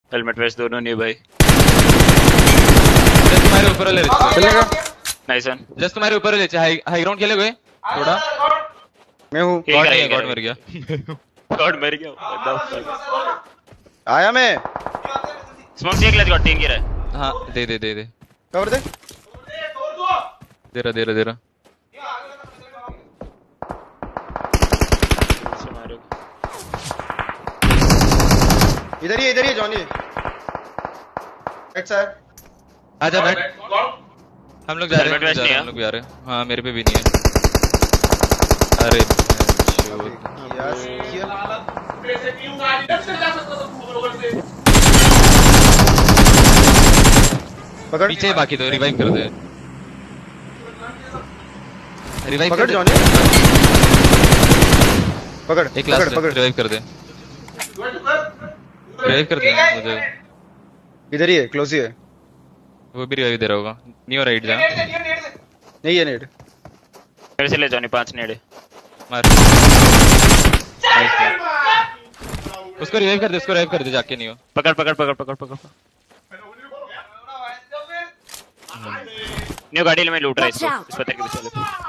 Helmet waste दोनों नहीं भाई। जस्ट तुम्हारे ऊपर ले चलेगा। Nice one. जस्ट तुम्हारे ऊपर ले हाई ग्राउंड खेले गए थोड़ा। मैं हूँ। गॉड नहीं है, गॉड मर गया। गॉड मर गया। आया मैं। स्मोक देख ले, गॉड 3 गिरा है। हाँ दे दे दे दे कवर दे। दे रहा। इधर ही जॉनी। बैठ सा। आजा बैठ। हम लोग जा रहे हैं, हम लोग भी आ रहे हैं। हाँ मेरे पे भी नहीं है। अरे पकड़ पीछे बाकी तो रिवाइव कर दे। रिवाइव पकड़ जॉनी। पकड़ एक लास्ट रिवाइव कर दे। रिवाइव कर दे मुझे। इधर ही है, क्लोज ही है। वो भी रिवाइव दे रहा होगा। न्यू राइट जा। नहीं है नेड। मेरे से ले जॉनी 5 नेड़े मार। उसको रिवाइव कर दे जाके। नहीं हो पकड़। न्यू गाड़ी में लूट रहा है इसको, इस पत्थर के पीछे।